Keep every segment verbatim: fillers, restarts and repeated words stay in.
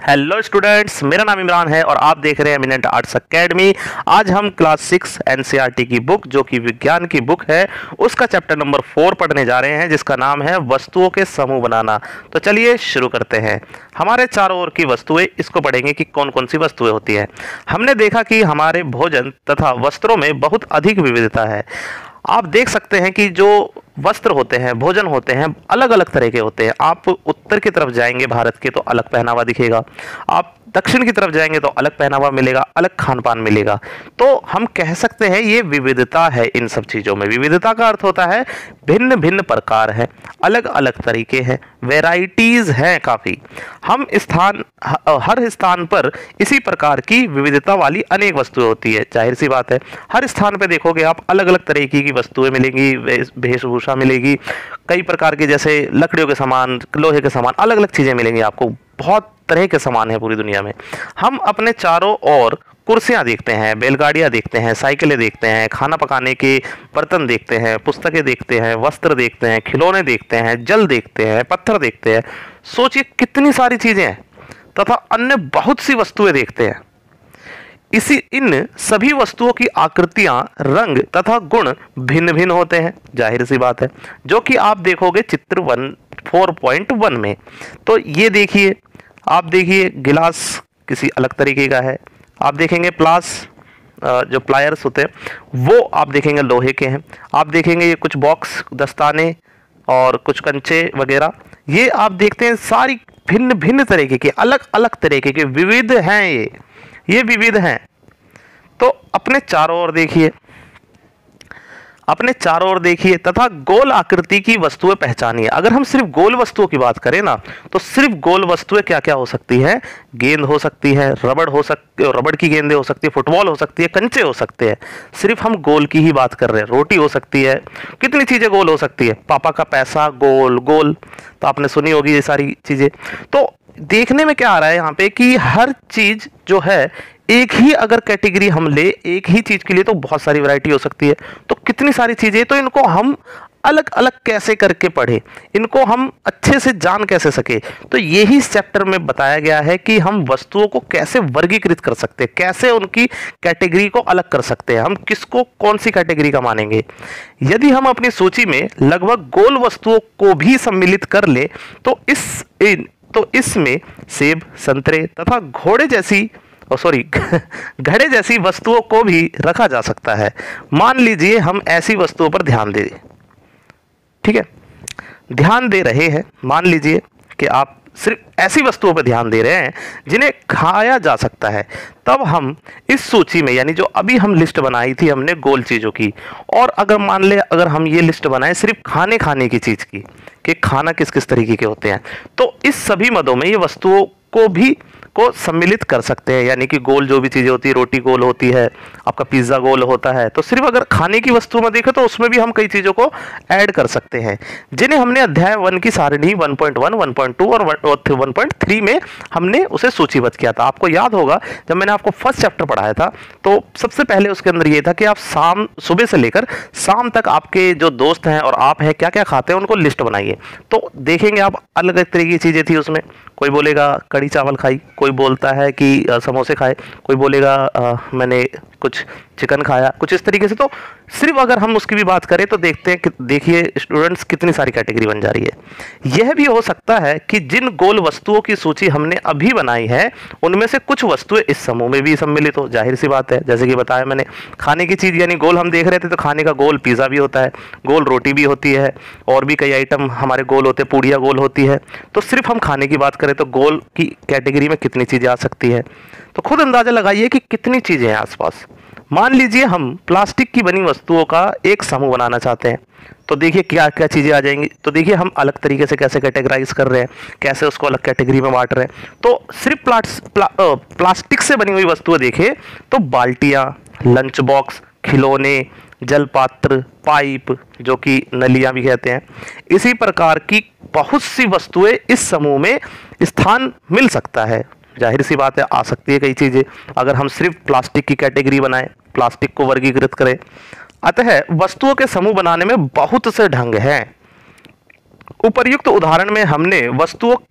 Hello students, मेरा नाम इमरान है और आप देख रहे हैं एमिनेंट आर्ट्स एकेडमी। आज हम क्लास सिक्स एनसीईआरटी की बुक, जो कि विज्ञान की बुक है, उसका चैप्टर नंबर फोर पढ़ने जा रहे हैं, जिसका नाम है वस्तुओं के समूह बनाना। तो चलिए शुरू करते हैं। हमारे चारों ओर की वस्तुएं, इसको पढ़ेंगे कि कौन कौन सी वस्तुएं होती है। हमने देखा कि हमारे भोजन तथा वस्त्रों में बहुत अधिक विविधता है। आप देख सकते हैं कि जो वस्त्र होते हैं, भोजन होते हैं, अलग अलग तरह के होते हैं। आप उत्तर की तरफ जाएंगे भारत के तो अलग पहनावा दिखेगा, आप दक्षिण की तरफ जाएंगे तो अलग पहनावा मिलेगा, अलग खान पान मिलेगा। तो हम कह सकते हैं ये विविधता है। इन सब चीज़ों में विविधता का अर्थ होता है भिन्न भिन्न प्रकार है, अलग अलग तरीके हैं, वेराइटीज़ हैं काफ़ी। हम स्थान हर स्थान पर इसी प्रकार की विविधता वाली अनेक वस्तुएं होती है। जाहिर सी बात है, हर स्थान पे देखोगे आप अलग अलग तरीके की वस्तुएं मिलेंगी, वेशभूषा मिलेगी, कई प्रकार के, जैसे लकड़ियों के सामान, लोहे के सामान, अलग अलग चीज़ें मिलेंगी आपको। बहुत तरह के सामान है पूरी दुनिया में। हम अपने चारों ओर कुर्सियाँ देखते हैं, बैलगाड़ियाँ देखते हैं, साइकिलें देखते हैं, खाना पकाने के बर्तन देखते हैं, पुस्तकें देखते हैं, वस्त्र देखते हैं, खिलौने देखते हैं, जल देखते हैं, पत्थर देखते हैं। सोचिए कितनी सारी चीज़ें हैं, तथा अन्य बहुत सी वस्तुएं देखते हैं। इसी इन सभी वस्तुओं की आकृतियां, रंग तथा गुण भिन्न भिन्न होते हैं, जाहिर सी बात है, जो कि आप देखोगे चित्र वन फोर पॉइंट वन में। तो ये देखिए, आप देखिए गिलास किसी अलग तरीके का है। आप देखेंगे प्लास, जो प्लायर्स होते हैं वो आप देखेंगे लोहे के हैं। आप देखेंगे ये कुछ बॉक्स, दस्ताने और कुछ कंचे वगैरह, ये आप देखते हैं सारी भिन्न भिन्न तरीके के, अलग अलग तरीके के, विविध हैं। ये ये विविध हैं। तो अपने चारों ओर देखिए, अपने चारों ओर देखिए तथा गोल आकृति की वस्तुएं पहचानिए। अगर हम सिर्फ गोल वस्तुओं की बात करें ना, तो सिर्फ गोल वस्तुएं क्या क्या हो सकती है? गेंद हो सकती है, रबड़ हो सकती है, रबड़ की गेंदें हो सकती है, फुटबॉल हो सकती है, कंचे हो सकते हैं। सिर्फ हम गोल की ही बात कर रहे हैं। रोटी हो सकती है, कितनी चीजें गोल हो सकती है। पापा का पैसा गोल गोल, तो आपने सुनी होगी ये सारी चीजें। तो देखने में क्या आ रहा है यहाँ पे कि हर चीज जो है, एक ही अगर कैटेगरी हम ले, एक ही चीज के लिए तो बहुत सारी वैरायटी हो सकती है। तो कितनी सारी चीजें, तो इनको हम अलग अलग कैसे करके पढ़े, इनको हम अच्छे से जान कैसे सके। तो यही इस चैप्टर में बताया गया है कि हम वस्तुओं को कैसे वर्गीकृत कर सकते हैं, कैसे उनकी कैटेगरी को अलग कर सकते हैं, हम किसको कौन सी कैटेगरी का मानेंगे। यदि हम अपनी सूची में लगभग गोल वस्तुओं को भी सम्मिलित कर ले तो इस इन, तो इसमें सेब, संतरे तथा घोड़े जैसी सॉरी घड़े जैसी वस्तुओं को भी रखा जा सकता है। मान लीजिए हम ऐसी वस्तुओं पर ध्यान दे, ठीक है, ध्यान दे रहे हैं। मान लीजिए कि आप सिर्फ ऐसी वस्तुओं पर ध्यान दे रहे हैं जिन्हें खाया जा सकता है। तब हम इस सूची में, यानी जो अभी हम लिस्ट बनाई थी हमने गोल चीज़ों की, और अगर मान ले अगर हम ये लिस्ट बनाएं सिर्फ खाने खाने की चीज़ की, कि खाना किस किस तरीके के होते हैं, तो इस सभी मदों में ये वस्तुओं को भी को सम्मिलित कर सकते हैं। यानी कि गोल जो भी चीज़ें होती है, रोटी गोल होती है, आपका पिज्ज़ा गोल होता है। तो सिर्फ अगर खाने की वस्तु में देखें तो उसमें भी हम कई चीज़ों को ऐड कर सकते हैं, जिन्हें हमने अध्याय वन की सारणी one point one, one point two और वन पॉइंट थ्री में हमने उसे सूचीबद्ध किया था। आपको याद होगा जब मैंने आपको फर्स्ट चैप्टर पढ़ाया था, तो सबसे पहले उसके अंदर ये था कि आप शाम सुबह से लेकर शाम तक आपके जो दोस्त हैं और आप हैं क्या क्या खाते हैं उनको लिस्ट बनाइए। तो देखेंगे आप अलग अलग तरह की चीज़ें थी उसमें। कोई बोलेगा कड़ी चावल खाई, कोई बोलता है कि समोसे खाए, कोई बोलेगा आ, मैंने कुछ चिकन खाया, कुछ इस तरीके से। तो सिर्फ अगर हम उसकी भी बात करें तो देखते हैं कि देखिए स्टूडेंट्स कितनी सारी कैटेगरी बन जा रही है। यह भी हो सकता है कि जिन गोल वस्तुओं की सूची हमने अभी बनाई है उनमें से कुछ वस्तुएं इस समूह में भी सम्मिलित हो। जाहिर सी बात है, जैसे कि बताया मैंने, खाने की चीज़ यानी गोल हम देख रहे थे, तो खाने का गोल पिज़्ज़ा भी होता है, गोल रोटी भी होती है, और भी कई आइटम हमारे गोल होते हैं, पूड़ियाँ गोल होती है। तो सिर्फ हम खाने की बात करें तो गोल की कैटेगरी में कितनी चीज़ें आ सकती है। तो खुद अंदाजा लगाइए कि कितनी चीज़ें हैं आसपास। मान लीजिए हम प्लास्टिक की बनी वस्तुओं का एक समूह बनाना चाहते हैं, तो देखिए क्या क्या चीज़ें आ जाएंगी। तो देखिए हम अलग तरीके से कैसे कैटेगराइज कर रहे हैं, कैसे उसको अलग कैटेगरी में बांट रहे हैं। तो सिर्फ प्लास, प्ला, प्लास्टिक से बनी हुई वस्तुएं देखें तो बाल्टियाँ, लंच बॉक्स, खिलौने, जलपात्र, पाइप जो कि नलियाँ भी कहते हैं, इसी प्रकार की बहुत सी वस्तुएं इस समूह में स्थान मिल सकता है। जाहिर सी बात है आ सकती है कई चीज़ें, अगर हम सिर्फ प्लास्टिक की कैटेगरी बनाएं, प्लास्टिक को वर्गीकृत करें। अतः वस्तुओं के समूह बनाने में बहुत से ढंग हैं। उपर्युक्त उदाहरण में हमने वस्तुओं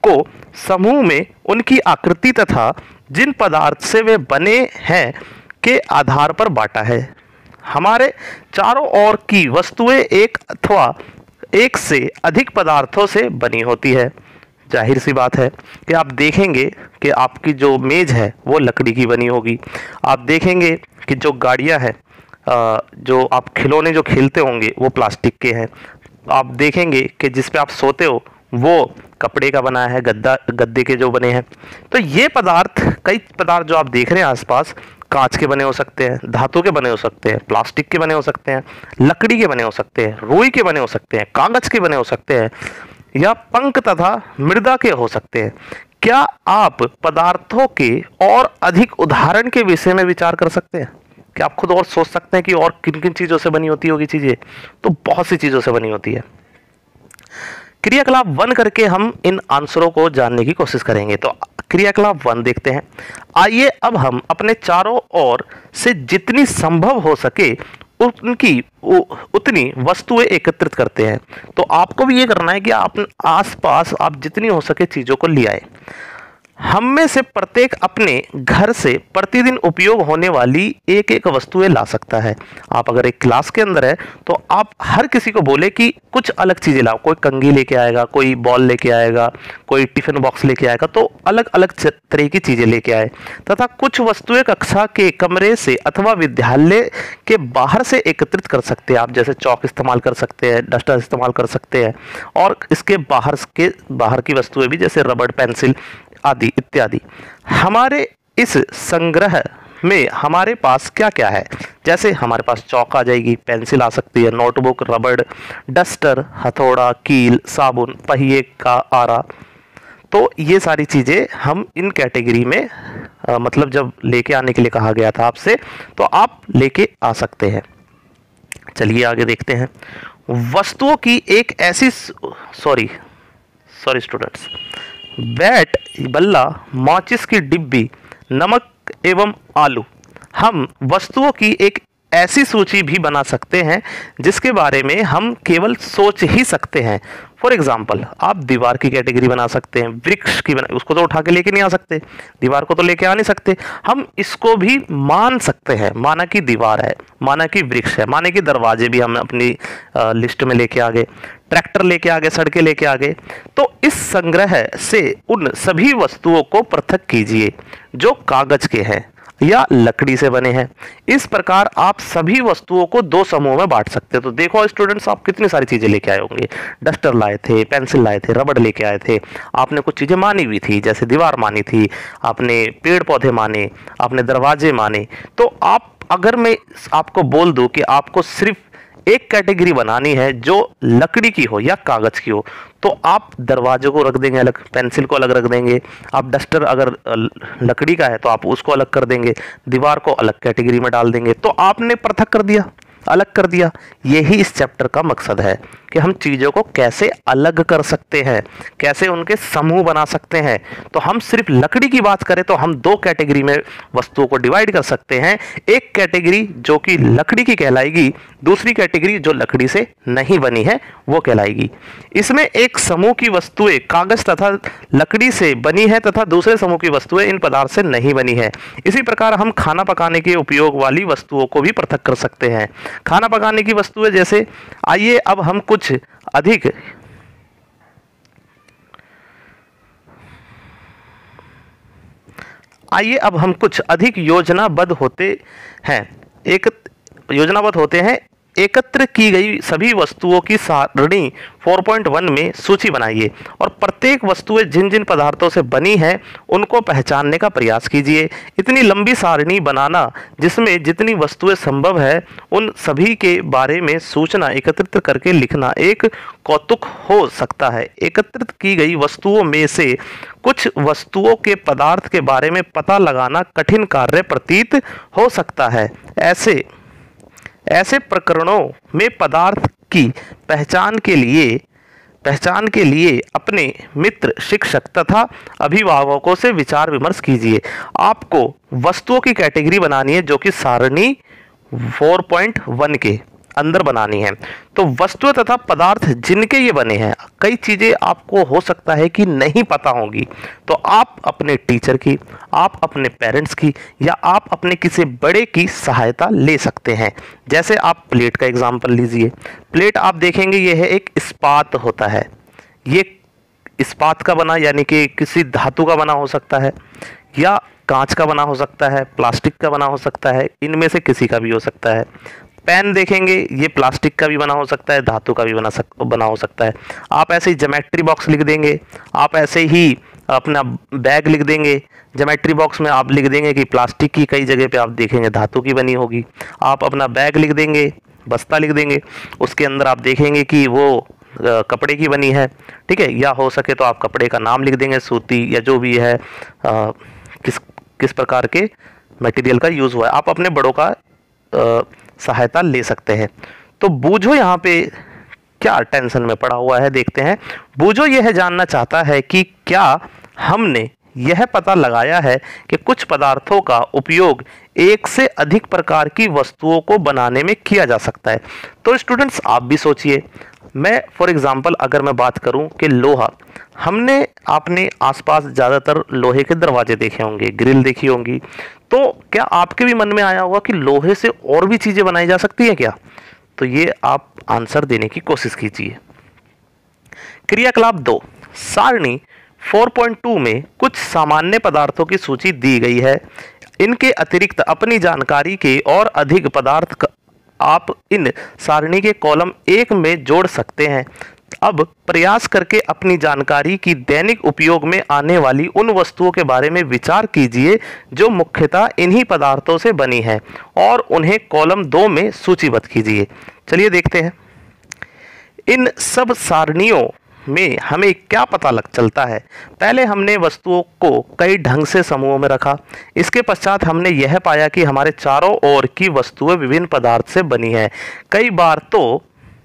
को समूह में उनकी आकृति तथा जिन पदार्थ से वे बने हैं के आधार पर बांटा है। हमारे चारों ओर की वस्तुएं एक अथवा एक से अधिक पदार्थों से बनी होती है। जाहिर सी बात है कि आप देखेंगे कि आपकी जो मेज है वो लकड़ी की बनी होगी। आप देखेंगे कि जो गाड़ियां हैं, जो आप खिलौने जो खेलते होंगे वो प्लास्टिक के हैं। आप देखेंगे कि जिस पे आप सोते हो वो कपड़े का बना है, गद्दा गद्दे के जो बने हैं। तो ये पदार्थ, कई पदार्थ जो आप देख रहे हैं आसपास, कांच के बने हो सकते हैं, धातु के बने हो सकते हैं, प्लास्टिक के बने हो सकते हैं, लकड़ी के बने हो सकते हैं, रुई के बने हो सकते हैं, कागज के बने हो सकते हैं, या पंख तथा मृदा के हो सकते हैं। क्या आप पदार्थों के और अधिक उदाहरण के विषय में विचार कर सकते हैं? क्या आप खुद और सोच सकते हैं कि और किन किन चीजों से बनी होती होगी चीजें? तो बहुत सी चीजों से बनी होती है। क्रियाकलाप वन करके हम इन आंसरों को जानने की कोशिश करेंगे। तो क्रियाकलाप वन देखते हैं। आइए अब हम अपने चारों ओर से जितनी संभव हो सके उनकी उतनी वस्तुएं एकत्रित करते हैं। तो आपको भी ये करना है कि आप आसपास आप जितनी हो सके चीजों को ले आए। हम में से प्रत्येक अपने घर से प्रतिदिन उपयोग होने वाली एक एक वस्तुएं ला सकता है। आप अगर एक क्लास के अंदर है तो आप हर किसी को बोले कि कुछ अलग चीजें लाओ। कोई कंघी लेके आएगा, कोई बॉल लेके आएगा, कोई टिफिन बॉक्स लेके आएगा, तो अलग अलग तरह की चीजें लेके आए। तथा कुछ वस्तुएं कक्षा के कमरे से अथवा विद्यालय के बाहर से एकत्रित कर सकते हैं आप, जैसे चौक इस्तेमाल कर सकते हैं, डस्टर इस्तेमाल कर सकते हैं। और इसके बाहर के बाहर की वस्तुएं भी, जैसे रबड़, पेंसिल आदि इत्यादि। हमारे इस संग्रह में हमारे पास क्या क्या है? जैसे हमारे पास चौक आ जाएगी, पेंसिल आ सकती है, नोटबुक, रबड़, डस्टर, हथौड़ा, कील, साबुन, पहिए का आरा। तो ये सारी चीज़ें हम इन कैटेगरी में आ, मतलब जब लेके आने के लिए कहा गया था आपसे, तो आप लेके आ सकते हैं। चलिए आगे देखते हैं। वस्तुओं की एक ऐसी सॉरी सॉरी स्टूडेंट्स बैट, बल्ला, माचिस की डिब्बी, नमक एवं आलू। हम वस्तुओं की एक ऐसी सूची भी बना सकते हैं जिसके बारे में हम केवल सोच ही सकते हैं। फॉर एग्जाम्पल, आप दीवार की कैटेगरी बना सकते हैं, वृक्ष की बना, उसको तो उठा के लेके नहीं आ सकते, दीवार को तो लेके आ नहीं सकते। हम इसको भी मान सकते हैं, माना कि दीवार है, माना कि वृक्ष है, माना कि दरवाजे भी हम अपनी आ, लिस्ट में लेके आ गए, ट्रैक्टर लेके आ गए, सड़कें लेके आ गए। तो इस संग्रह से उन सभी वस्तुओं को पृथक कीजिए जो कागज के हैं या लकड़ी से बने हैं। इस प्रकार आप सभी वस्तुओं को दो समूह में बांट सकते हैं। तो देखो स्टूडेंट्स, आप कितनी सारी चीजें लेके आए होंगे। डस्टर लाए थे, पेंसिल लाए थे, रबड़ लेके आए थे, आपने कुछ चीजें मानी भी थी, जैसे दीवार मानी थी, आपने पेड़ पौधे माने, आपने दरवाजे माने। तो आप, अगर मैं आपको बोल दूं कि आपको सिर्फ एक कैटेगरी बनानी है जो लकड़ी की हो या कागज की हो, तो आप दरवाजों को रख देंगे अलग, पेंसिल को अलग रख देंगे। आप डस्टर अगर लकड़ी का है तो आप उसको अलग कर देंगे, दीवार को अलग कैटेगरी में डाल देंगे। तो आपने पृथक कर दिया, अलग कर दिया। यही इस चैप्टर का मकसद है कि हम चीज़ों को कैसे अलग कर सकते हैं, कैसे उनके समूह बना सकते हैं। तो हम सिर्फ लकड़ी की बात करें तो हम दो कैटेगरी में वस्तुओं को डिवाइड कर सकते हैं। एक कैटेगरी जो कि लकड़ी की कहलाएगी, दूसरी कैटेगरी जो लकड़ी से नहीं बनी है वो कहलाएगी। इसमें एक समूह की वस्तुएं कागज तथा लकड़ी से बनी है तथा दूसरे समूह की वस्तुएं इन पदार्थ से नहीं बनी है। इसी प्रकार हम खाना पकाने के उपयोग वाली वस्तुओं को भी पृथक कर सकते हैं। खाना पकाने की वस्तुएं जैसे, आइए अब हम कुछ अधिक आइए अब हम कुछ अधिक योजनाबद्ध होते हैं एक योजनाबद्ध होते हैं एकत्र की गई सभी वस्तुओं की सारणी चार पॉइंट एक में सूची बनाइए और प्रत्येक वस्तुएं जिन जिन पदार्थों से बनी है उनको पहचानने का प्रयास कीजिए। इतनी लंबी सारणी बनाना जिसमें जितनी वस्तुएं संभव है उन सभी के बारे में सूचना एकत्रित करके लिखना एक कौतुक हो सकता है। एकत्रित की गई वस्तुओं में से कुछ वस्तुओं के पदार्थ के बारे में पता लगाना कठिन कार्य प्रतीत हो सकता है। ऐसे ऐसे प्रकरणों में पदार्थ की पहचान के लिए पहचान के लिए अपने मित्र, शिक्षक तथा अभिभावकों से विचार विमर्श कीजिए। आपको वस्तुओं की कैटेगरी बनानी है जो कि सारणी चार पॉइंट एक के अंदर बनानी है। तो वस्तु तथा पदार्थ जिनके ये बने हैं, कई चीज़ें आपको हो सकता है कि नहीं पता होंगी, तो आप अपने टीचर की, आप अपने पेरेंट्स की, या आप अपने किसी बड़े की सहायता ले सकते हैं। जैसे आप प्लेट का एग्जाम्पल लीजिए। प्लेट आप देखेंगे यह है एक इस्पात होता है, ये इस्पात का बना यानी कि किसी धातु का बना हो सकता है, या कांच का बना हो सकता है, प्लास्टिक का बना हो सकता है, इनमें से किसी का भी हो सकता है। पेन देखेंगे ये प्लास्टिक का भी बना हो सकता है, धातु का भी बना सक बना हो सकता है। आप ऐसे ही ज्योमेट्री बॉक्स लिख देंगे, आप ऐसे ही अपना बैग लिख देंगे, ज्योमेट्री बॉक्स में आप लिख देंगे कि प्लास्टिक की, कई जगह पे आप देखेंगे धातु की बनी होगी। आप अपना बैग लिख देंगे, बस्ता लिख देंगे, उसके अंदर आप देखेंगे कि वो कपड़े की बनी है, ठीक है। या हो सके तो आप कपड़े का नाम लिख देंगे, सूती या जो भी है, आ, किस किस प्रकार के मटेरियल का यूज़ हुआ है। आप अपने बड़ों का आ, सहायता ले सकते हैं। तो बूझो यहाँ पे क्या टेंशन में पड़ा हुआ है, देखते हैं। बूझो यह जानना चाहता है कि क्या हमने यह पता लगाया है कि कुछ पदार्थों का उपयोग एक से अधिक प्रकार की वस्तुओं को बनाने में किया जा सकता है। तो स्टूडेंट्स आप भी सोचिए, मैं फॉर एग्जांपल अगर मैं बात करूं कि लोहा, हमने आपने आसपास ज़्यादातर लोहे के दरवाजे देखे होंगे, ग्रिल देखी होंगी, तो क्या आपके भी मन में आया होगा कि लोहे से और भी चीज़ें बनाई जा सकती हैं क्या? तो ये आप आंसर देने की कोशिश कीजिए। क्रियाकलाप दो, सारणी चार पॉइंट दो में कुछ सामान्य पदार्थों की सूची दी गई है। इनके अतिरिक्त अपनी जानकारी के और अधिक पदार्थ आप इन सारणी के कॉलम एक में जोड़ सकते हैं। अब प्रयास करके अपनी जानकारी की दैनिक उपयोग में आने वाली उन वस्तुओं के बारे में विचार कीजिए जो मुख्यतः इन्हीं पदार्थों से बनी है, और उन्हें कॉलम दो में सूचीबद्ध कीजिए। चलिए देखते हैं इन सब सारणियों में हमें क्या पता लग चलता है। पहले हमने वस्तुओं को कई ढंग से समूहों में रखा। इसके पश्चात हमने यह पाया कि हमारे चारों ओर की वस्तुएं विभिन्न पदार्थ से बनी है। कई बार तो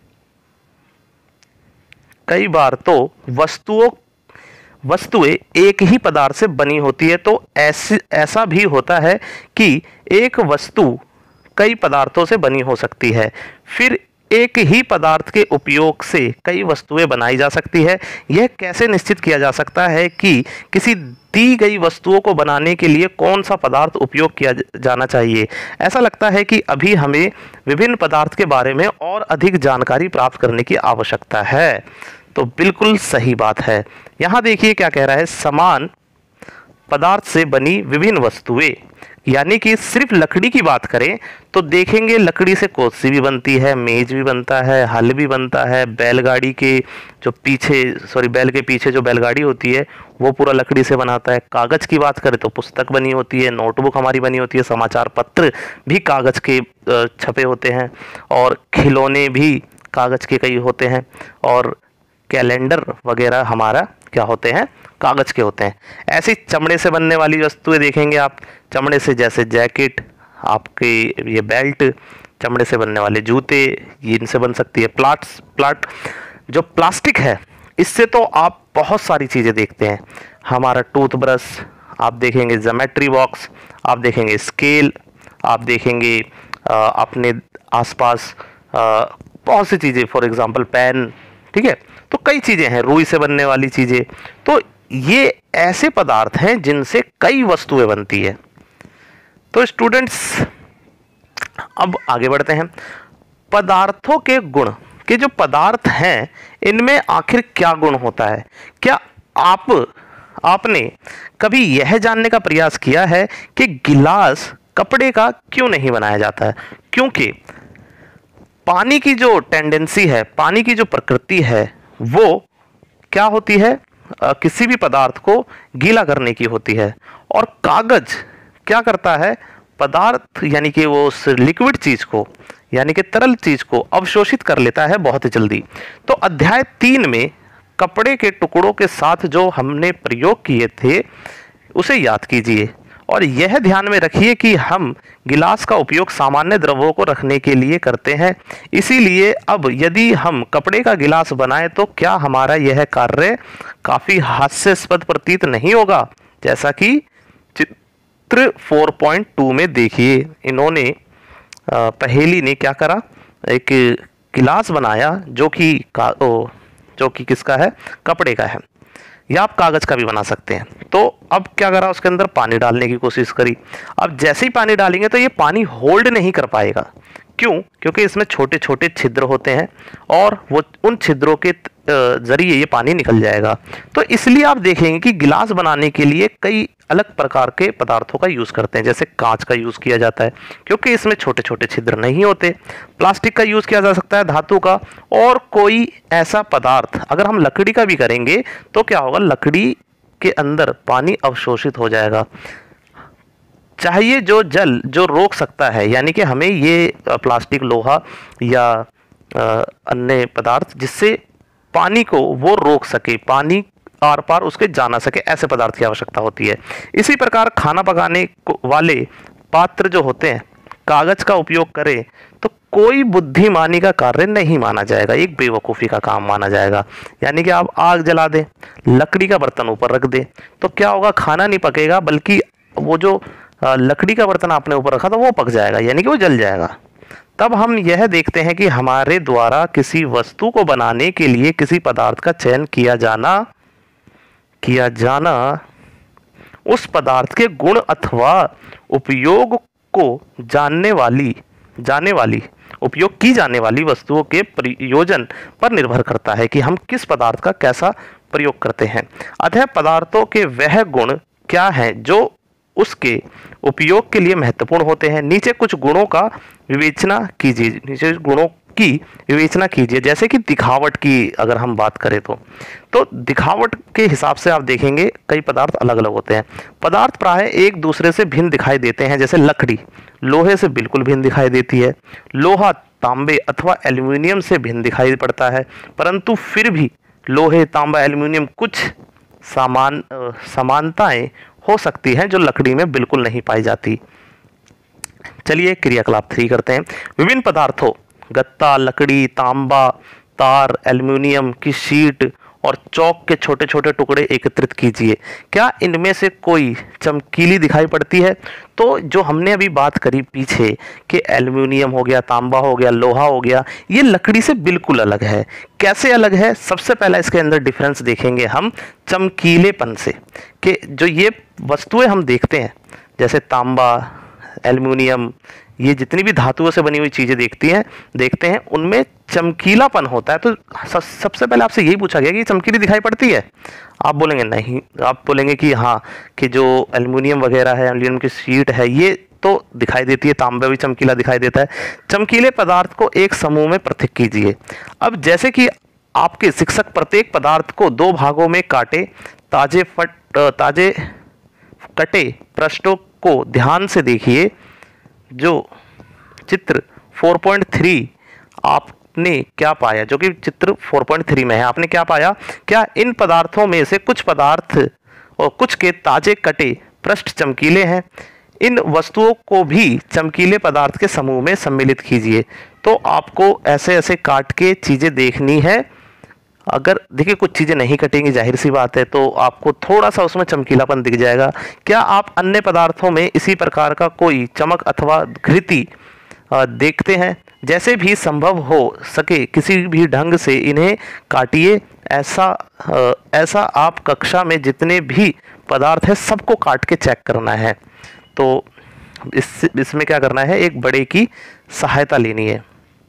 कई बार तो वस्तुओं वस्तुएं एक ही पदार्थ से बनी होती है। तो ऐसी ऐसा भी होता है कि एक वस्तु कई पदार्थों से बनी हो सकती है। फिर एक ही पदार्थ के उपयोग से कई वस्तुएं बनाई जा सकती है। यह कैसे निश्चित किया जा सकता है कि किसी दी गई वस्तुओं को बनाने के लिए कौन सा पदार्थ उपयोग किया जाना चाहिए? ऐसा लगता है कि अभी हमें विभिन्न पदार्थ के बारे में और अधिक जानकारी प्राप्त करने की आवश्यकता है। तो बिल्कुल सही बात है। यहाँ देखिए क्या कह रहा है, समान पदार्थ से बनी विभिन्न वस्तुएं, यानी कि सिर्फ लकड़ी की बात करें तो देखेंगे लकड़ी से कुर्सी भी बनती है, मेज भी बनता है, हल भी बनता है, बैलगाड़ी के जो पीछे सॉरी बैल के पीछे जो बैलगाड़ी होती है वो पूरा लकड़ी से बनाता है। कागज़ की बात करें तो पुस्तक बनी होती है, नोटबुक हमारी बनी होती है, समाचार पत्र भी कागज़ के छपे होते हैं, और खिलौने भी कागज़ के कई होते हैं, और कैलेंडर वगैरह हमारा क्या होते हैं, कागज़ के होते हैं। ऐसी चमड़े से बनने वाली वस्तुएं देखेंगे आप, चमड़े से जैसे जैकेट, आपके ये बेल्ट, चमड़े से बनने वाले जूते, ये इनसे बन सकती है। प्लाट्स प्लाट जो प्लास्टिक है, इससे तो आप बहुत सारी चीज़ें देखते हैं। हमारा टूथब्रश आप देखेंगे, ज्योमेट्री बॉक्स आप देखेंगे, स्केल आप देखेंगे, आ, अपने आसपास आ, बहुत सी चीज़ें, फॉर एग्जांपल पेन, ठीक है। तो कई चीज़ें हैं, रुई से बनने वाली चीज़ें। तो ये ऐसे पदार्थ हैं जिनसे कई वस्तुएं बनती है। तो स्टूडेंट्स अब आगे बढ़ते हैं। पदार्थों के गुण, के जो पदार्थ हैं इनमें आखिर क्या गुण होता है? क्या आप आपने कभी यह जानने का प्रयास किया है कि गिलास कपड़े का क्यों नहीं बनाया जाता है? क्योंकि पानी की जो टेंडेंसी है, पानी की जो प्रकृति है, वो क्या होती है, आ, किसी भी पदार्थ को गीला करने की होती है। और कागज क्या करता है, पदार्थ यानी कि वो उस लिक्विड चीज को, यानी कि तरल चीज को अवशोषित कर लेता है बहुत जल्दी। तो अध्याय तीन में कपड़े के टुकड़ों के साथ जो हमने प्रयोग किए थे उसे याद कीजिए, और यह ध्यान में रखिए कि हम गिलास का उपयोग सामान्य द्रव्यों को रखने के लिए करते हैं। इसीलिए अब यदि हम कपड़े का गिलास बनाएं तो क्या हमारा यह कार्य काफ़ी हास्यास्पद प्रतीत नहीं होगा? जैसा कि चित्र चार पॉइंट दो में देखिए, इन्होंने पहेली ने क्या करा, एक गिलास बनाया जो कि का ओ, जो कि किसका है, कपड़े का है, या आप कागज का भी बना सकते हैं। तो अब क्या करा, उसके अंदर पानी डालने की कोशिश करी। अब जैसे ही पानी डालेंगे तो ये पानी होल्ड नहीं कर पाएगा। क्यों? क्योंकि इसमें छोटे छोटे छिद्र होते हैं और वो उन छिद्रों के जरिए ये पानी निकल जाएगा। तो इसलिए आप देखेंगे कि गिलास बनाने के लिए कई अलग प्रकार के पदार्थों का यूज़ करते हैं। जैसे कांच का यूज़ किया जाता है क्योंकि इसमें छोटे छोटे छिद्र नहीं होते। प्लास्टिक का यूज़ किया जा सकता है, धातु का, और कोई ऐसा पदार्थ अगर हम लकड़ी का भी करेंगे तो क्या होगा, लकड़ी के अंदर पानी अवशोषित हो जाएगा। चाहिए जो जल जो रोक सकता है, यानी कि हमें ये प्लास्टिक, लोहा या अन्य पदार्थ जिससे पानी को वो रोक सके, पानी आर पार उसके जा ना सके, ऐसे पदार्थ की आवश्यकता होती है। इसी प्रकार खाना पकाने वाले पात्र जो होते हैं, कागज का उपयोग करें तो कोई बुद्धिमानी का कार्य नहीं माना जाएगा, एक बेवकूफ़ी का काम माना जाएगा। यानी कि आप आग जला दें, लकड़ी का बर्तन ऊपर रख दें तो क्या होगा, खाना नहीं पकेगा बल्कि वो जो लकड़ी का बर्तन आपने ऊपर रखा था वो पक जाएगा, यानी कि वो जल जाएगा। तब हम यह देखते हैं कि हमारे द्वारा किसी वस्तु को बनाने के लिए किसी पदार्थ का चयन किया जाना किया जाना उस पदार्थ के गुण अथवा उपयोग को जानने वाली जाने वाली उपयोग की जाने वाली वस्तुओं के प्रयोजन पर निर्भर करता है कि हम किस पदार्थ का कैसा प्रयोग करते हैं। अतः पदार्थों के वह गुण क्या हैं जो उसके उपयोग के लिए महत्वपूर्ण होते हैं। नीचे कुछ गुणों का विवेचना कीजिए नीचे गुणों की विवेचना कीजिए। जैसे कि दिखावट की अगर हम बात करें तो तो दिखावट के हिसाब से आप देखेंगे कई पदार्थ अलग अलग होते हैं। पदार्थ प्राय एक दूसरे से भिन्न दिखाई देते हैं। जैसे लकड़ी लोहे से बिल्कुल भिन्न दिखाई देती है, लोहा तांबे अथवा एल्यूमिनियम से भिन्न दिखाई पड़ता है, परंतु फिर भी लोहे, तांबा, एल्यूमिनियम कुछ समान समानताएं हो सकती हैं जो लकड़ी में बिल्कुल नहीं पाई जाती। चलिए क्रियाकलाप थ्री करते हैं। विभिन्न पदार्थों गत्ता, लकड़ी, तांबा, तार, एल्युमिनियम की शीट और चौक के छोटे छोटे टुकड़े एकत्रित कीजिए। क्या इनमें से कोई चमकीली दिखाई पड़ती है? तो जो हमने अभी बात करी पीछे कि एल्युमिनियम हो गया, तांबा हो गया, लोहा हो गया, ये लकड़ी से बिल्कुल अलग है। कैसे अलग है? सबसे पहला इसके अंदर डिफरेंस देखेंगे हम चमकीलेपन से, कि जो ये वस्तुएं हम देखते हैं जैसे तांबा, एल्युमिनियम, ये जितनी भी धातुओं से बनी हुई चीज़ें देखती हैं देखते हैं उनमें चमकीलापन होता है। तो सबसे पहले आपसे यही पूछा गया कि चमकीली दिखाई पड़ती है? आप बोलेंगे नहीं। आप बोलेंगे कि हाँ, कि जो एल्युमिनियम वगैरह है, एल्युमिनियम की शीट है, ये तो दिखाई देती है, तांबा भी चमकीला दिखाई देता है। चमकीले पदार्थ को एक समूह में पृथक कीजिए। अब जैसे कि आपके शिक्षक प्रत्येक पदार्थ को दो भागों में काटे, ताजे फट ताजे कटे पृष्ठों को ध्यान से देखिए। जो चित्र चार पॉइंट तीन आपने क्या पाया, जो कि चित्र चार पॉइंट तीन में है, आपने क्या पाया? क्या इन पदार्थों में से कुछ पदार्थ और कुछ के ताजे कटे पृष्ठ चमकीले हैं? इन वस्तुओं को भी चमकीले पदार्थ के समूह में सम्मिलित कीजिए। तो आपको ऐसे ऐसे काट के चीज़ें देखनी है। अगर देखिए कुछ चीज़ें नहीं कटेंगी, जाहिर सी बात है, तो आपको थोड़ा सा उसमें चमकीलापन दिख जाएगा। क्या आप अन्य पदार्थों में इसी प्रकार का कोई चमक अथवा घृति देखते हैं? जैसे भी संभव हो सके किसी भी ढंग से इन्हें काटिए। ऐसा ऐसा आप कक्षा में जितने भी पदार्थ हैं सबको काट के चेक करना है। तो इस इसमें क्या करना है, एक बड़े की सहायता लेनी है।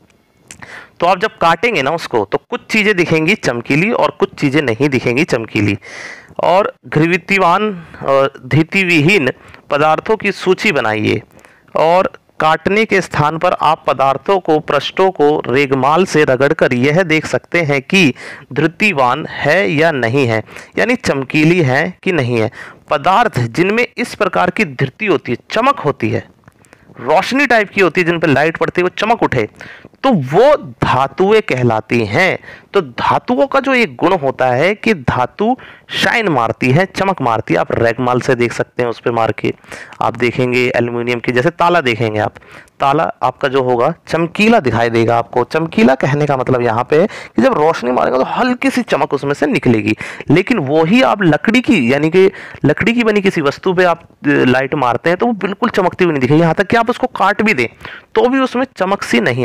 तो आप जब काटेंगे ना उसको, तो कुछ चीज़ें दिखेंगी चमकीली और कुछ चीज़ें नहीं दिखेंगी चमकीली। और घृतिवान धृतिविहीन पदार्थों की सूची बनाइए और काटने के स्थान पर आप पदार्थों को पृष्ठों को रेगमाल से रगड़कर यह देख सकते हैं कि धृतिवान है या नहीं है, यानी चमकीली है कि नहीं है। पदार्थ जिनमें इस प्रकार की धृति होती है, चमक होती है, रोशनी टाइप की होती है, जिन पर लाइट पड़ती है वो चमक उठे, तो वो धातुएं कहलाती हैं। तो धातुओं का जो एक गुण होता है कि धातु शाइन मारती है, चमक मारती है। आप रेगमाल से देख सकते हैं, उस पर मार के आप देखेंगे एल्युमिनियम की, जैसे ताला देखेंगे आप, ताला आपका जो होगा चमकीला दिखाई देगा आपको। चमकीला कहने का मतलब यहाँ पे है कि जब रोशनी मारेगा तो हल्की सी चमक उसमें से निकलेगी। लेकिन वही आप लकड़ी की, यानी कि लकड़ी की बनी किसी वस्तु पे आप लाइट मारते हैं तो वो बिल्कुल चमकती हुई नहीं दिखेगी। यहाँ तक कि आप उसको काट भी दें तो भी उसमें चमक सी नहीं आएगी।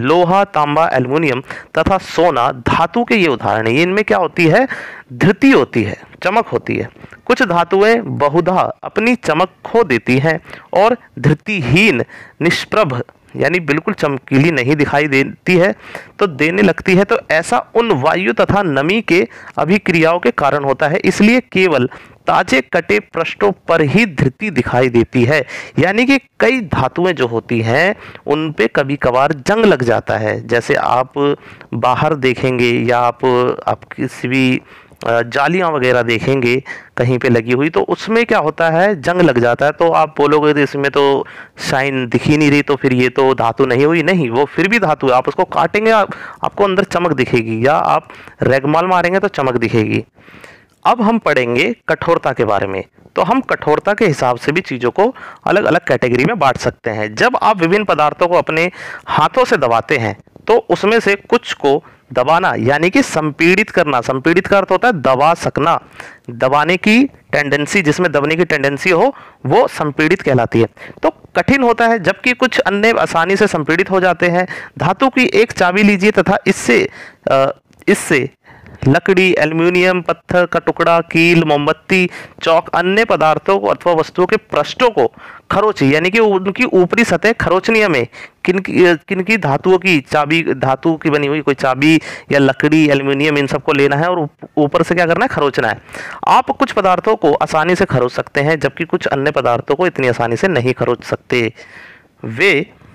लोहा, तांबा, एल्युमिनियम तथा सोना धातु के ये उदाहरण है। इनमें क्या होती है? धृति होती है, चमक होती है। कुछ धातुएं बहुधा अपनी चमक खो देती हैं और धृतिहीन, निष्प्रभ यानी बिल्कुल चमकीली नहीं दिखाई देती है तो देने लगती है। तो ऐसा उन वायु तथा नमी के अभिक्रियाओं के कारण होता है। इसलिए केवल ताजे कटे पृष्ठों पर ही धृति दिखाई देती है। यानी कि कई धातुएं जो होती हैं उन पे कभी कभार जंग लग जाता है। जैसे आप बाहर देखेंगे या आप आप किसी भी जालियां वगैरह देखेंगे कहीं पे लगी हुई, तो उसमें क्या होता है? जंग लग जाता है। तो आप बोलोगे तो इसमें तो शाइन दिख ही नहीं रही, तो फिर ये तो धातु नहीं हुई। नहीं, वो फिर भी धातु है। आप उसको काटेंगे, आप, आपको अंदर चमक दिखेगी, या आप रेगमाल मारेंगे तो चमक दिखेगी। अब हम पढ़ेंगे कठोरता के बारे में। तो हम कठोरता के हिसाब से भी चीज़ों को अलग अलग कैटेगरी में बांट सकते हैं। जब आप विभिन्न पदार्थों को अपने हाथों से दबाते हैं तो उसमें से कुछ को दबाना यानी कि संपीड़ित करना। संपीड़ित का अर्थ होता है दबा सकना, दबाने की टेंडेंसी, जिसमें दबने की टेंडेंसी हो वो संपीड़ित कहलाती है। तो कठिन होता है, जबकि कुछ अन्य आसानी से संपीड़ित हो जाते हैं। धातु की एक चाबी लीजिए तथा इससे इससे लकड़ी, एल्युमिनियम, पत्थर का टुकड़ा, कील, मोमबत्ती, चौक, अन्य पदार्थों को अथवा वस्तुओं के पृष्ठों को खरोची यानी कि उनकी ऊपरी सतह खरोचनी हमें किन किन की धातुओं की चाबी, धातु की बनी हुई कोई चाबी या लकड़ी, एल्युमिनियम, इन सबको लेना है और ऊपर से क्या करना है? खरोचना है। आप कुछ पदार्थों को आसानी से खरोच सकते हैं जबकि कुछ अन्य पदार्थों को इतनी आसानी से नहीं खरोच सकते। वे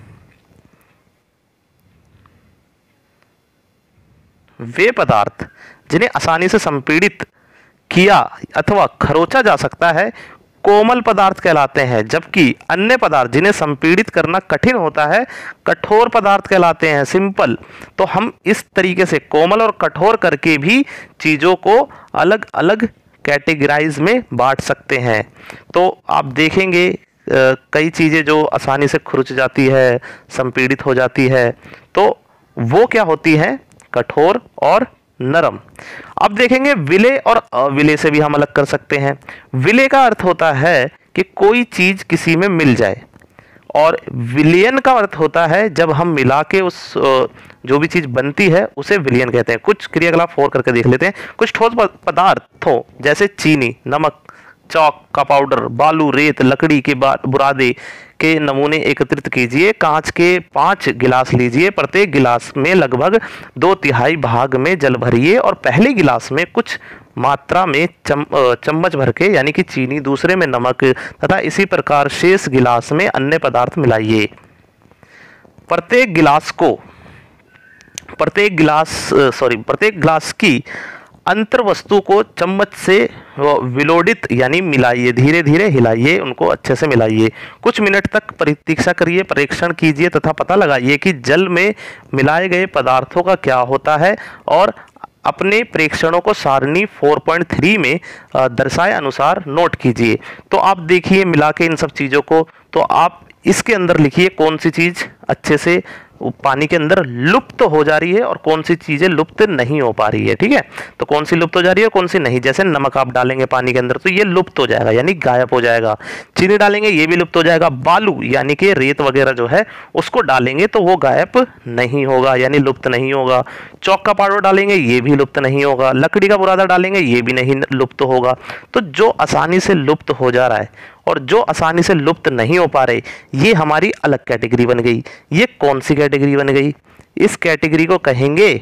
वे पदार्थ जिन्हें आसानी से संपीड़ित किया अथवा खरोचा जा सकता है कोमल पदार्थ कहलाते हैं, जबकि अन्य पदार्थ जिन्हें संपीड़ित करना कठिन होता है कठोर पदार्थ कहलाते हैं, सिंपल। तो हम इस तरीके से कोमल और कठोर करके भी चीज़ों को अलग अलग कैटेगराइज में बांट सकते हैं। तो आप देखेंगे कई चीज़ें जो आसानी से खुरच जाती है, संपीड़ित हो जाती है, तो वो क्या होती है? कठोर और नरम। अब देखेंगे विलेय और अविलेय से भी हम अलग कर सकते हैं। विलेय का अर्थ होता है कि कोई चीज किसी में मिल जाए, और विलयन का अर्थ होता है जब हम मिला के उस जो भी चीज बनती है उसे विलयन कहते हैं। कुछ क्रियाकलाप और करके देख लेते हैं। कुछ ठोस पदार्थों जैसे चीनी, नमक, चौक का पाउडर, बालू, रेत, लकड़ी के बुरादे के नमूने एकत्रित कीजिए। कांच के पांच गिलास लीजिए, प्रत्येक गिलास में लगभग दो तिहाई भाग में जल भरिए और पहले गिलास में कुछ मात्रा में चम, चम्मच भर के यानी कि चीनी, दूसरे में नमक तथा इसी प्रकार शेष गिलास में अन्य पदार्थ मिलाइए। प्रत्येक गिलास को प्रत्येक गिलास सॉरी प्रत्येक गिलास की अंतर वस्तु को चम्मच से विलोडित यानी मिलाइए, धीरे धीरे हिलाइए, उनको अच्छे से मिलाइए। कुछ मिनट तक प्रतीक्षा करिए, परीक्षण कीजिए तथा पता लगाइए कि जल में मिलाए गए पदार्थों का क्या होता है और अपने प्रेक्षणों को सारणी चार पॉइंट तीन में दर्शाए अनुसार नोट कीजिए। तो आप देखिए मिला के इन सब चीज़ों को, तो आप इसके अंदर लिखिए कौन सी चीज़ अच्छे से पानी के अंदर लुप्त तो हो जा रही है और कौन सी चीजें लुप्त नहीं हो पा रही है। ठीक है, तो कौन सी लुप्त हो जा रही है कौन सी नहीं। जैसे नमक आप डालेंगे पानी के अंदर तो ये लुप्त हो जाएगा यानी गायब हो जाएगा। चीनी डालेंगे ये भी लुप्त हो जाएगा। बालू यानी कि रेत वगैरह जो है उसको डालेंगे तो वो गायब नहीं होगा यानी लुप्त नहीं होगा। चौक का पाउडर डालेंगे ये भी लुप्त नहीं होगा। लकड़ी का बुरादा डालेंगे ये भी नहीं लुप्त होगा। तो जो आसानी से लुप्त हो जा रहा है और जो आसानी से लुप्त नहीं हो पा रहे, ये हमारी अलग कैटेगरी बन गई। ये कौन सी कैटेगरी बन गई? इस कैटेगरी को कहेंगे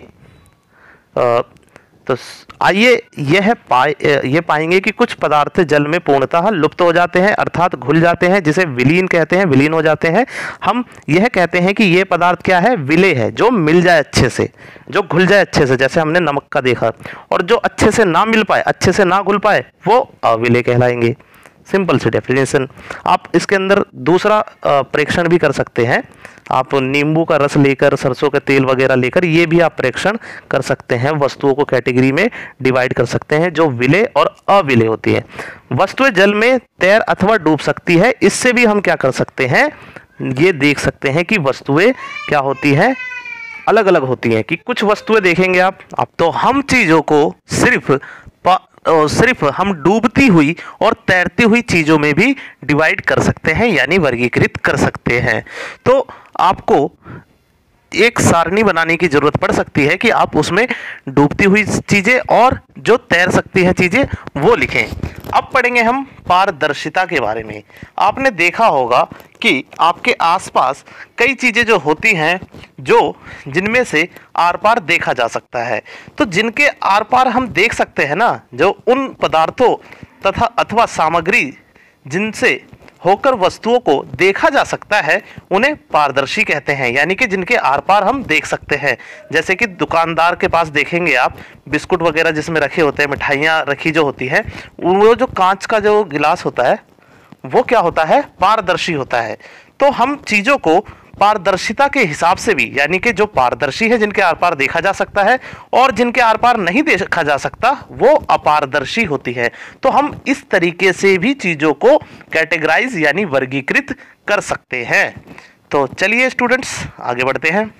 आ, तो आइए यह पाए ये पाएंगे कि कुछ पदार्थ जल में पूर्णतः लुप्त हो जाते हैं अर्थात घुल जाते हैं, जिसे विलीन कहते हैं, विलीन हो जाते हैं। हम यह कहते हैं कि ये पदार्थ क्या है? विलेय है, जो मिल जाए अच्छे से, जो घुल जाए अच्छे से, जैसे हमने नमक का देखा। और जो अच्छे से ना मिल पाए, अच्छे से ना घुल पाए, वो अविलेय कहलाएंगे। सिंपल सी डेफिनेशन। आप इसके अंदर दूसरा प्रेक्षण भी कर सकते हैं। आप नींबू का रस लेकर, सरसों का तेल वगैरह लेकर ये भी आप प्रेक्षण कर सकते हैं। वस्तुओं को कैटेगरी में डिवाइड कर सकते हैं जो विलेय और अविलेय होती है। वस्तुएं जल में तैर अथवा डूब सकती है। इससे भी हम क्या कर सकते हैं, ये देख सकते हैं कि वस्तुएं क्या होती हैं, अलग अलग होती हैं। कि कुछ वस्तुएं देखेंगे आप अब तो हम चीजों को सिर्फ और सिर्फ हम डूबती हुई और तैरती हुई चीजों में भी डिवाइड कर सकते हैं यानी वर्गीकृत कर सकते हैं। तो आपको एक सारणी बनाने की जरूरत पड़ सकती है कि आप उसमें डूबती हुई चीजें और जो तैर सकती हैं चीजें वो लिखें। अब पढ़ेंगे हम पारदर्शिता के बारे में। आपने देखा होगा कि आपके आसपास कई चीजें जो होती हैं जो जिनमें से आर पार देखा जा सकता है। तो जिनके आर पार हम देख सकते हैं ना, जो उन पदार्थों तथा अथवा सामग्री जिनसे होकर वस्तुओं को देखा जा सकता है उन्हें पारदर्शी कहते हैं, यानी कि जिनके आर पार हम देख सकते हैं। जैसे कि दुकानदार के पास देखेंगे आप बिस्कुट वगैरह जिसमें रखे होते हैं, मिठाइयाँ रखी जो होती है, वो जो कांच का जो गिलास होता है वो क्या होता है, पारदर्शी होता है। तो हम चीज़ों को पारदर्शिता के हिसाब से भी, यानी कि जो पारदर्शी है जिनके आर पार देखा जा सकता है और जिनके आर पार नहीं देखा जा सकता वो अपारदर्शी होती है। तो हम इस तरीके से भी चीज़ों को कैटेगराइज यानी वर्गीकृत कर सकते हैं। तो चलिए स्टूडेंट्स आगे बढ़ते हैं।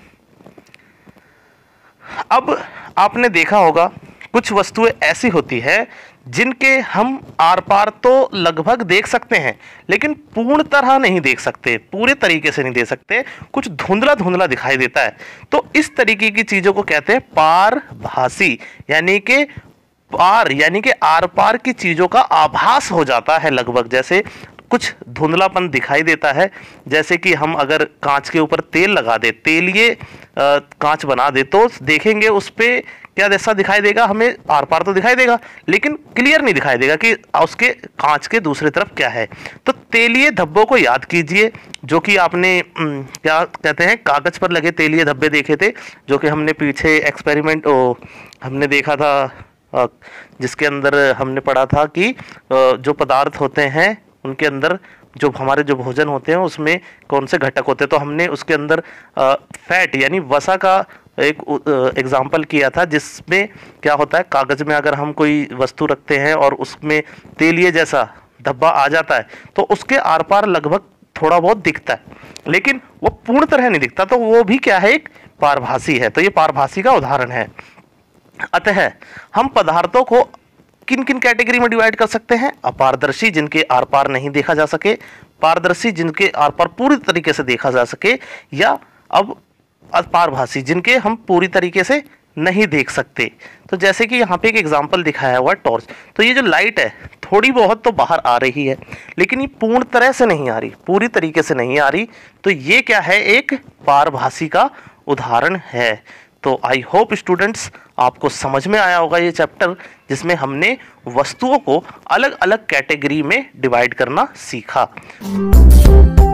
अब आपने देखा होगा कुछ वस्तुएं ऐसी होती है जिनके हम आर पार तो लगभग देख सकते हैं लेकिन पूर्ण तरह नहीं देख सकते, पूरे तरीके से नहीं देख सकते, कुछ धुंधला धुंधला दिखाई देता है। तो इस तरीके की चीजों को कहते हैं पारभासी, यानी कि पार यानी कि आर पार की चीजों का आभास हो जाता है लगभग, जैसे कुछ धुंधलापन दिखाई देता है। जैसे कि हम अगर कांच के ऊपर तेल लगा दे, तेलिए कांच बना दे, तो देखेंगे उस पे क्या जैसा दिखाई देगा, हमें आर पार तो दिखाई देगा लेकिन क्लियर नहीं दिखाई देगा कि उसके कांच के दूसरी तरफ क्या है। तो तेलिए धब्बों को याद कीजिए, जो कि आपने क्या कहते हैं कागज पर लगे तेलिए धब्बे देखे थे, जो कि हमने पीछे एक्सपेरिमेंट ओ, हमने देखा था, जिसके अंदर हमने पढ़ा था कि जो पदार्थ होते हैं उनके अंदर जो हमारे जो भोजन होते हैं उसमें कौन से घटक होते हैं। तो हमने उसके अंदर फैट यानी वसा का एक एग्जाम्पल किया था, जिसमें क्या होता है कागज़ में अगर हम कोई वस्तु रखते हैं और उसमें तेलिए जैसा धब्बा आ जाता है तो उसके आर पार लगभग थोड़ा बहुत दिखता है लेकिन वो पूर्ण तरह नहीं दिखता, तो वो भी क्या है, एक पारभासी है। तो ये पारभासी का उदाहरण है। अतः हम पदार्थों को किन किन कैटेगरी में डिवाइड कर सकते हैं, अपारदर्शी जिनके आर पार नहीं देखा जा सके, पारदर्शी जिनके आर पार पूरी तरीके से देखा जा सके, या अब अपारभासी जिनके हम पूरी तरीके से नहीं देख सकते। तो जैसे कि यहाँ पे एक एग्जांपल दिखाया हुआ है टॉर्च। तो ये जो लाइट है थोड़ी बहुत तो बाहर आ रही है लेकिन ये पूर्ण तरह से नहीं आ रही, पूरी तरीके से नहीं आ रही। तो ये क्या है, एक पारभासी का उदाहरण है। तो आई होप स्टूडेंट्स आपको समझ में आया होगा ये चैप्टर, जिसमें हमने वस्तुओं को अलग अलग कैटेगरी में डिवाइड करना सीखा।